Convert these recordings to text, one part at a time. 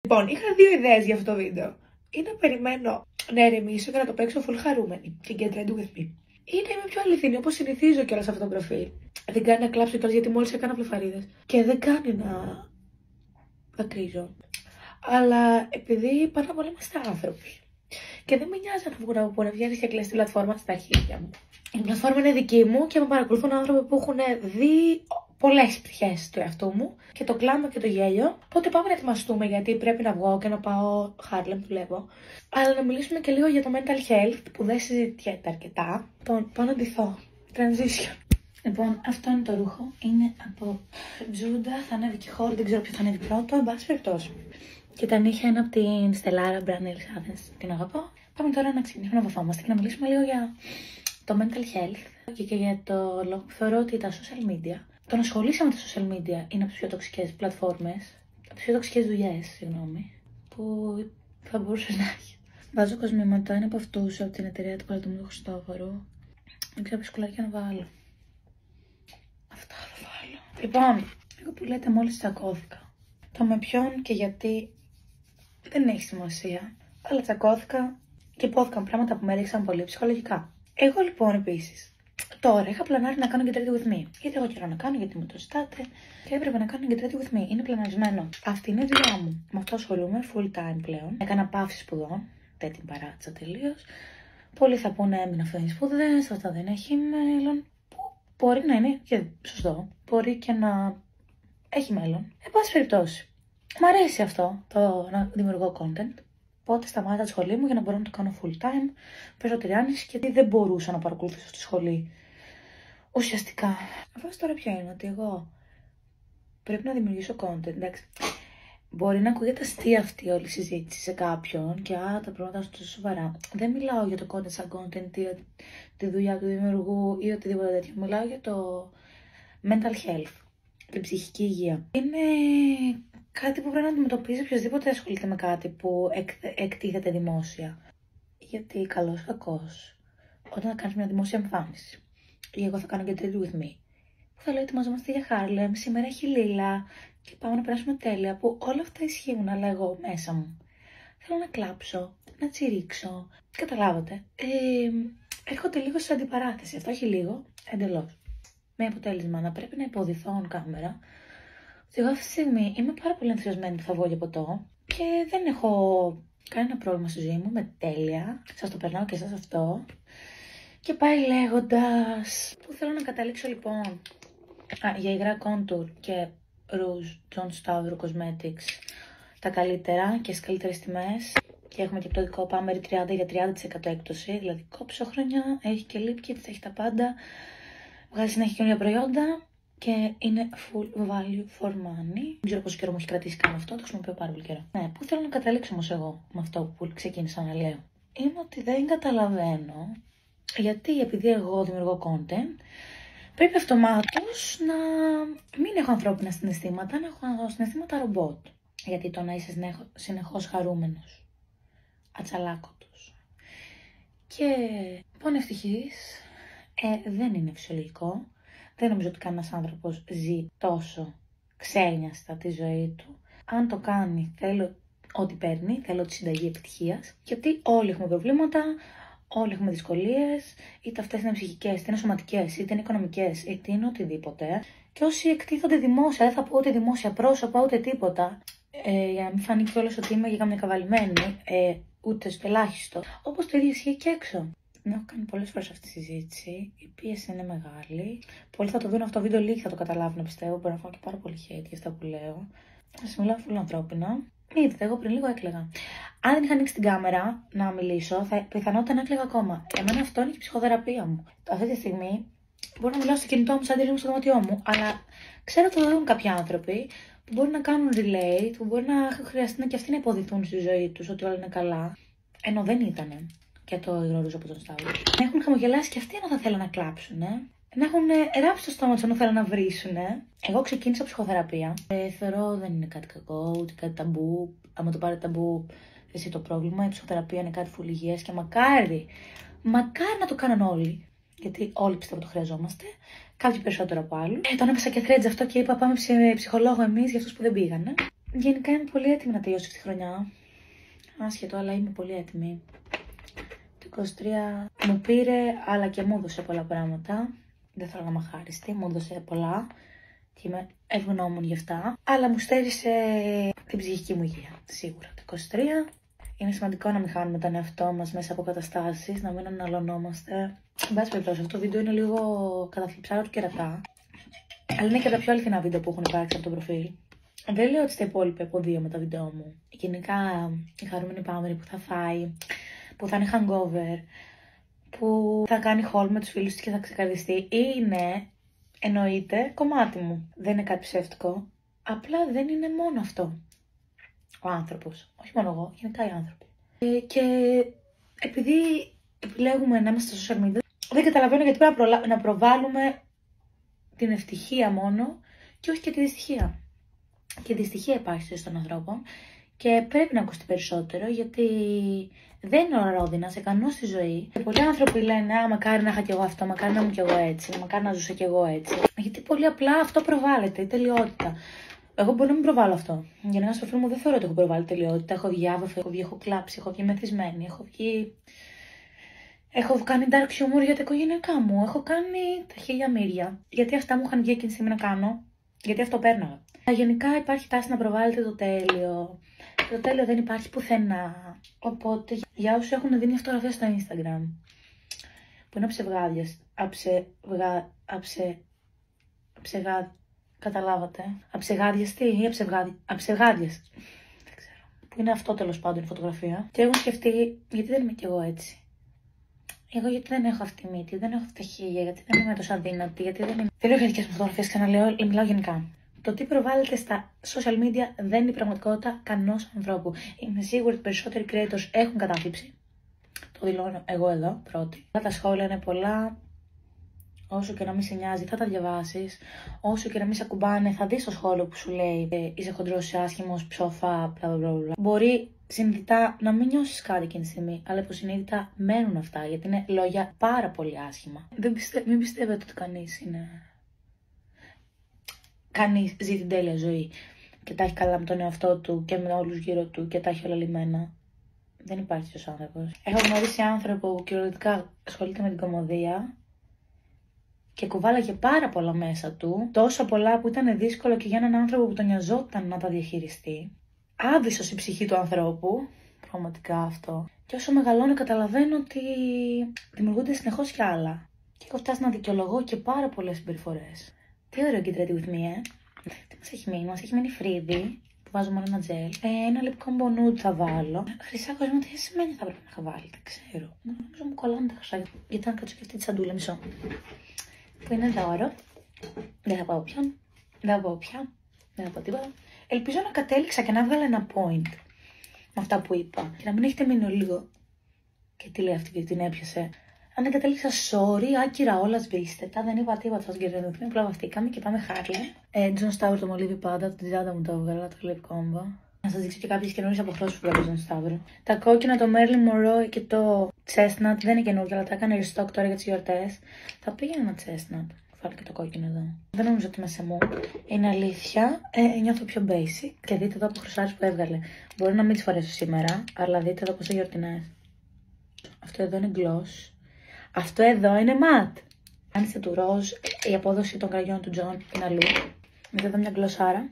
Λοιπόν, είχα δύο ιδέες για αυτό το βίντεο. Ή να περιμένω να ερεμήσω και να το παίξω full χαρούμενη και get ready with me. Ή να είμαι πιο αληθινή, όπως συνηθίζω κιόλας σε αυτό το προφίλ. Δεν κάνει να κλάψω κιόλας γιατί μόλις έκανα βλεφαρίδες. Και δεν κάνει να δακρύζω. Αλλά επειδή πάνω απ' όλα είμαστε άνθρωποι. Και δεν με νοιάζει να βγουν από πού να βγαίνει και κλείσει τη πλατφόρμα στα αρχίδια μου. Η πλατφόρμα είναι δική μου και με παρακολουθούν άνθρωποι που έχουν δει πολλές πτυχές του εαυτού μου και το κλάμα και το γέλιο. Οπότε πάμε να ετοιμαστούμε γιατί πρέπει να βγω και να πάω Harlem, δουλεύω. Αλλά να μιλήσουμε και λίγο για το mental health που δεν συζητιέται αρκετά. Λοιπόν, πάω να ντυθώ. Transition. Λοιπόν, αυτό είναι το ρούχο. Είναι από Τζούντα, θα ανέβει και χώρο, δεν ξέρω ποιο θα ανέβει πρώτο, εν πάση περιπτώσει. Και τα νύχια είναι από την Στελάρα Μπρανέλ Χάδενς, την αγαπώ. Πάμε τώρα να ξεκινήσουμε να βαφόμαστε και να μιλήσουμε λίγο για το mental health και για το λόγο που θεωρώ ότι τα social media, το να ασχολείσαι με τα social media είναι από τις πιο τοξικές πλατφόρμες, από τις πιο τοξικές δουλειές, συγγνώμη, που θα μπορούσε να έχει. Βάζω κοσμήματα, είναι από αυτούς, από την εταιρεία του Παλατομού του Χριστόφορου. Δεν ξέρω ποιο σκουλάκια να βάλω. Αυτά θα βάλω. Λοιπόν, εγώ που λέτε μόλις τσακώθηκα. Το με ποιον και γιατί δεν έχει σημασία. Αλλά τσακώθηκα και υπόθηκαν πράγματα που με έριξαν πολύ ψυχολογικά. Εγώ λοιπόν επίσης τώρα είχα πλανάρει να κάνω get ready with me. Γιατί έχω καιρό να κάνω, γιατί μου το ζητάτε. Και έπρεπε να κάνω get ready with me. Είναι πλαναρισμένο. Αυτή είναι η δουλειά μου. Με αυτό ασχολούμαι full time πλέον. Έκανα παύση σπουδών. Δεν την παράτησα τελείως. Πολλοί θα πούνε έμεινα αυτό είναι σπουδές, αυτό δεν έχει μέλλον. Μπορεί να είναι και σωστό. Μπορεί και να έχει μέλλον. Εν πάση περιπτώσει. Μ' αρέσει αυτό το να δημιουργώ content. Οπότε σταμάτησα τη σχολή μου για να μπορώ να το κάνω full time. Παίζω τριάννηση γιατί δεν μπορούσα να παρακολουθήσω στη σχολή. Ουσιαστικά. Αυτό τώρα ποια είναι, ότι εγώ πρέπει να δημιουργήσω content. Εντάξει. Μπορεί να ακούγεται αστεία αυτή όλη η συζήτηση σε κάποιον και τα πράγματα σου τόσο σοβαρά. Δεν μιλάω για το content σαν content ή τη δουλειά του δημιουργού ή οτιδήποτε τέτοιο. Μιλάω για το mental health, την ψυχική υγεία. Είναι κάτι που πρέπει να αντιμετωπίζει οποιοδήποτε ασχολείται με κάτι που εκτίθεται δημόσια. Γιατί καλός κακός, όταν θα κάνεις μια δημόσια εμφάνιση, ή εγώ θα κάνω get ready with me, που θα λέω ετοιμαζόμαστε για Harlem, σήμερα έχει λίλα και πάμε να περάσουμε τέλεια, που όλα αυτά ισχύουν, αλλά εγώ μέσα μου θέλω να κλάψω, να τσιρίξω. Καταλάβατε. Έρχονται λίγο σε αντιπαράθεση. Αυτό έχει λίγο, εντελώς. Με αποτέλεσμα να πρέπει να υποδηθώ on κάμερα. Εγώ αυτή τη στιγμή είμαι πάρα πολύ ενθουσιασμένη που θα βγω για ποτό και δεν έχω κανένα πρόβλημα στη ζωή μου, με τέλεια. Σας το περνάω και εσάς αυτό. Και πάει λέγοντας. Πού θέλω να καταλήξω λοιπόν. Για υγρά contour και Rouge John Stavro Cosmetics. Τα καλύτερα και στις καλύτερες τιμές. Και έχουμε και το Pameri 30 για 30% έκπτωση. Δηλαδή κόψοχρονιά, έχει και lip kits, έχει τα πάντα. Βγάζει συνέχεια καινούργια προϊόντα. Και είναι full value for money. Δεν ξέρω πόσο καιρό μου έχει κρατήσει καν αυτό, το χρησιμοποιώ πάρα πολύ καιρό. Ναι, πού θέλω να καταλήξω όμως εγώ με αυτό που ξεκίνησα να λέω. Είναι ότι δεν καταλαβαίνω γιατί επειδή εγώ δημιουργώ content, πρέπει αυτομάτως να μην έχω ανθρώπινα συναισθήματα, να έχω συναισθήματα ρομπότ. Γιατί το να είσαι συνεχώς χαρούμενος, ατσαλάκωτος και πονευτυχής δεν είναι φυσιολογικό. Δεν νομίζω ότι κανένας άνθρωπος ζει τόσο ξένιαστα τη ζωή του. Αν το κάνει, θέλω ό,τι παίρνει, θέλω τη συνταγή επιτυχίας. Γιατί όλοι έχουμε προβλήματα, όλοι έχουμε δυσκολίες, είτε αυτές είναι ψυχικές, είτε είναι σωματικές, είτε είναι οικονομικές, είτε είναι οτιδήποτε. Και όσοι εκτίθονται δημόσια, δεν θα πω ούτε δημόσια πρόσωπα, ούτε τίποτα, για να μην φανεί κιόλας ότι είμαι για καμιά καβαλημένη, ούτε στο ελάχιστο. Όπως το ίδιο ισχύει και έξω. Την έχω κάνει πολλές φορές αυτή τη συζήτηση. Η πίεση είναι μεγάλη. Πολλοί θα το δουν αυτό το βίντεο, λίγοι θα το καταλάβουν, πιστεύω. Μπορεί να φάω και πάρα πολύ hate για αυτά που λέω. Σας μιλάω full ανθρώπινα. Είδατε, εγώ πριν λίγο έκλαιγα. Αν δεν είχα ανοίξει την κάμερα να μιλήσω, πιθανότατα να έκλαιγα ακόμα. Εμένα αυτό είναι και η ψυχοθεραπεία μου. Αυτή τη στιγμή μπορώ να μιλάω στο κινητό μου σαν τελείω στο δωμάτιό μου, αλλά ξέρω ότι θα δουν κάποιοι άνθρωποι που μπορεί να κάνουν relate, που μπορεί να χρειαστεί και αυτοί να υποδηθούν στη ζωή του ότι όλα είναι καλά. Ενώ δεν ήτανε. Και το γνωρίζω από τον Σταύρο. Να έχουν χαμογελάσει και αυτοί ενώ θα θέλουν να κλάψουν. Να έχουν ράψει το στόμα του ενώ θέλουν να βρίσουν. Εγώ ξεκίνησα ψυχοθεραπεία. Θεωρώ δεν είναι κάτι κακό, ούτε κάτι ταμπού. Άμα το πάρετε ταμπού, εσύ το πρόβλημα. Η ψυχοθεραπεία είναι κάτι full υγιές και μακάρι να το κάνουν όλοι. Γιατί όλοι πιστεύω το χρειαζόμαστε. Κάποιοι περισσότερο από άλλους. Τον έπεσα και threads αυτό και είπα πάμε σε ψυχολόγο εμείς για αυτούς που δεν πήγανε. γενικά είμαι πολύ έτοιμη να τελειώσω αυτή τη χρονιά. Άσχετο, αλλά είμαι πολύ έτοιμη. Το 23 μου πήρε, αλλά και μου έδωσε πολλά πράγματα. Δεν θέλω να είμαι αχάριστη, μου έδωσε πολλά και είμαι ευγνώμων γι' αυτά. Αλλά μου στέρισε την ψυχική μου υγεία, σίγουρα. Το 23 είναι σημαντικό να μην χάνουμε τον εαυτό μας μέσα από καταστάσεις, να μην αναλωνόμαστε. Εν πάση περιπτώσει, αυτό το βίντεο είναι λίγο καταθλιψάρο του κερατά. Αλλά είναι και τα πιο αληθινά βίντεο που έχουν υπάρξει από το προφίλ. Δεν λέω ότι στα υπόλοιπα υποδίωμα τα βίντεο μου. Γενικά, η χαρούμενη Πάμερη που θα φάει, που θα είναι hangover, που θα κάνει haul με τους φίλους της και θα ξεκαρδιστεί, είναι, εννοείται, κομμάτι μου. Δεν είναι κάτι ψεύτικο. Απλά δεν είναι μόνο αυτό. Ο άνθρωπος. Όχι μόνο εγώ, γενικά οι άνθρωποι. Και επειδή επιλέγουμε να είμαστε στα social media, δεν καταλαβαίνω γιατί πρέπει να προβάλλουμε την ευτυχία μόνο και όχι και τη δυστυχία. Και η δυστυχία υπάρχει στη ζωή των ανθρώπων και πρέπει να ακουστεί περισσότερο, γιατί δεν είναι ορόδινα σε κανένα στη ζωή. Και πολλοί άνθρωποι λένε: α, μακάρι να είχα κι εγώ αυτό, μακάρι να ήμουν κι εγώ έτσι, μακάρι να ζούσα κι εγώ έτσι. Γιατί πολύ απλά αυτό προβάλλεται, η τελειότητα. Εγώ μπορεί να μην προβάλλω αυτό. Γενικά στο φίλο μου δεν θεωρώ ότι έχω προβάλλει τελειότητα. Έχω βγει άβαφη, έχω βγει, έχω κλάψει, έχω βγει μεθυσμένη, έχω βγει. Έχω κάνει dark humor για τα οικογενειακά μου. Έχω κάνει τα χίλια μύρια. Γιατί αυτά μου είχαν βγει εκείνη τη στιγμή να κάνω. Γιατί αυτό πέρναγα. Γενικά υπάρχει τάση να προβάλλεται το τέλειο. Το τέλειο δεν υπάρχει πουθενά. Οπότε για όσους έχουν δει μια φωτογραφία στο Instagram που είναι καταλάβατε. Αψεγάδιαστη ή αψεγάδιαστη. Δεν ξέρω. Που είναι αυτό τέλος πάντων η φωτογραφία. Και έχουν σκεφτεί, γιατί δεν είμαι κι εγώ έτσι. Εγώ γιατί δεν έχω αυτή τη μύτη, δεν έχω αυτά τα χίλια, γιατί δεν είμαι τόσο αδύνατη, γιατί δεν είμαι. Δεν λέω για δικές μου φωτογραφίες, ξαναλέω, μιλάω γενικά. Το τι προβάλλεται στα social media δεν είναι η πραγματικότητα κανός ανθρώπου. Είμαι σίγουρη ότι περισσότεροι creators έχουν κατάθλιψη. Το δηλώνω εγώ εδώ πρώτη. Τα σχόλια είναι πολλά. Όσο και να μην σε νοιάζει, θα τα διαβάσεις. Όσο και να μην σε ακουμπάνε, θα δεις το σχόλιο που σου λέει είσαι χοντρός, είσαι άσχημος, ψόφα, bla. Μπορεί συνειδητά να μην νιώσεις κάτι εκείνη τη στιγμή, αλλά υποσυνείδητα μένουν αυτά, γιατί είναι λόγια πάρα πολύ άσχημα. Μην πιστεύετε ότι κανείς ζει την τέλεια ζωή και τα έχει καλά με τον εαυτό του και με όλους γύρω του και τα έχει όλα λυμμένα. Δεν υπάρχει τέτοιος άνθρωπος. Έχω γνωρίσει άνθρωπο που κυριολεκτικά ασχολείται με την κωμωδία και κουβάλαγε πάρα πολλά μέσα του, τόσο πολλά που ήταν δύσκολο και για έναν άνθρωπο που τον νοιαζόταν να τα διαχειριστεί. Άβυσσος η ψυχή του ανθρώπου, πραγματικά αυτό. Και όσο μεγαλώνω καταλαβαίνω ότι δημιουργούνται συνεχώς κι άλλα. Και έχω φτάσει να δικαιολογώ και πάρα πολλές συμπεριφορές. Τι ωραίο Get Ready With Me, Τι μας έχει μείνει φρύδι, που βάζω μόνο ένα τζελ. Ένα λεπτό nude θα βάλω. Χρυσά κοσμήματα, τι σημαίνει θα πρέπει να είχα βάλει, δεν ξέρω. Νομίζω μου κολλάνε τα χρυσά, γιατί να κάτσω και αυτή τη σαντούλα, μισό. Που είναι δώρο. Δεν θα πάω πια. Δεν θα πω τίποτα. Ελπίζω να κατέληξα και να έβγαλα ένα point με αυτά που είπα. Και να μην έχετε μείνει λίγο. Και τι λέει αυτή και την έπιασε. Αν δεν κατέληξα, sorry, άκυρα όλα, σβήστε τα. Δεν είπα τίποτα, σας γυρνώ. Απλά βαφτήκαμε και πάμε Χάρλε. Τζον Σταύρο το μολύβι πάντα, το τριάντα μου το έβγαλα, το lip combo. Να σας δείξω και κάποιες καινούριες αποχρώσεις που βλέπω Τζον Σταύρο. Τα κόκκινα, το Marilyn Monroe και το Chestnut δεν είναι καινούργια, αλλά τα έκανε restock τώρα για τις γιορτές. Θα πήγαινα ένα Chestnut. Βάλω και το κόκκινο εδώ. Δεν νομίζω ότι είμαι σε μου. Είναι αλήθεια. Νιώθω πιο basic. Και δείτε εδώ αποχρωσάρες που έβγαλε. Μπορεί να μην τις φορέσω σήμερα, αλλά δείτε εδώ πόσο γιορτινές. Αυτό εδώ είναι gloss. Αυτό εδώ είναι matte. Αν είστε του ροζ, η απόδοση των κραγιών του John είναι αλλού. Δείτε εδώ μια γλωσσάρα.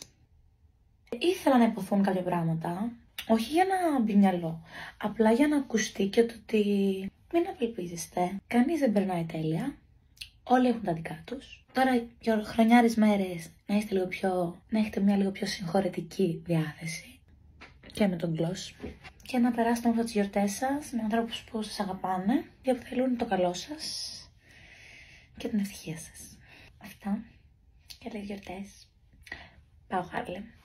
Ήθελα να υποθούν κάποια πράγματα. Όχι για να μπει μυαλό. Απλά για να ακουστεί και το ότι μην απελπίζεστε. Κανείς δεν περνάει τέλεια. Όλοι έχουν τα δικά τους. Τώρα για χρονιάρες μέρες να έχετε μια λίγο πιο συγχωρετική διάθεση. Και με τον gloss. Και να περάσετε όμως τις γιορτές σας με ανθρώπους που σας αγαπάνε και που θέλουν το καλό σας και την ευτυχία σας. Αυτά. Καλές γιορτές. Πάω Χάρλε.